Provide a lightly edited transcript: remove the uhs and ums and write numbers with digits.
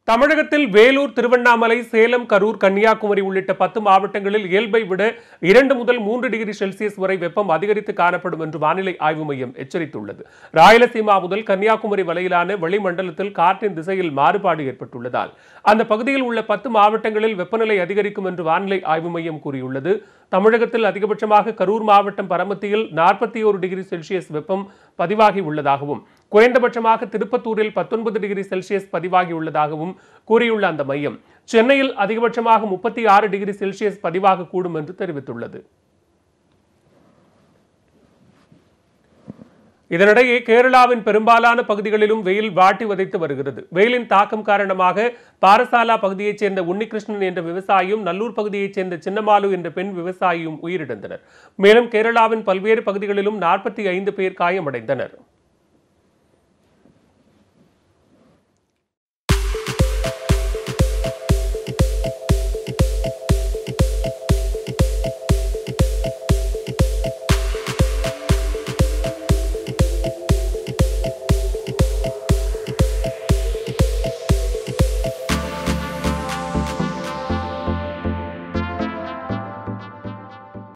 தமிழகத்தில் வேலூர், திருவண்ணாமலை, சேலம், கரூர், கன்னியாகுமரி உள்ளிட்ட 10 மாவட்டங்களில் இயல்பை விட 2 முதல் 3 டிகிரி செல்சியஸ் வரை வெப்பம் அதிகரித்து காணப்படும் என்று வானிலை ஆய்வு மையம் எச்சரித்துள்ளது. ராயலசீமா முதல் கன்னியாகுமரி வரையிலான வளிமண்டலத்தில் காற்றின் திசையில் மாறுபாடு ஏற்பட்டுள்ளதால் அந்த பகுதியில் உள்ள 10 மாவட்டங்களில் வெப்பநிலை அதிகரிக்கும் என்று வானிலை ஆய்வு மையம் கூறியுள்ளது. தமிழகத்தில் அதிகபட்சமாக கரூர் மாவட்டம் பரமத்தியில் 41 டிகிரி செல்சியஸ் வெப்பம் பதிவாகி உள்ளதாகவும், குறைந்தபட்சமாக திருப்பத்தூரில் 19 டிகிரி செல்சியஸ் பதிவாகி உள்ளதாகவும் கூறியுள்ள அந்த மையம் சென்னையில் அதிகபட்சமாக 36 டிகிரி செல்சியஸ் பதிவாக கூடும் என்று தெரிவித்துள்ளது. இதனிடையே கேரளாவின் பெரும்பாலான பகுதிகளிலும் வெயில் வாட்டி வதைத்து வருகிறது. வெயிலின் தாக்கம் காரணமாக பாரசாலா பகுதியைச் சேர்ந்த உன்னிகிருஷ்ணன் என்ற விவசாயியும், நல்லூர் பகுதியைச் சேர்ந்த சின்னமாலு என்ற பெண் விவசாயியும் உயிரிழந்தனர். மேலும் கேரளாவின் பல்வேறு பகுதிகளிலும் 45 பேர் காயமடைந்தனர்.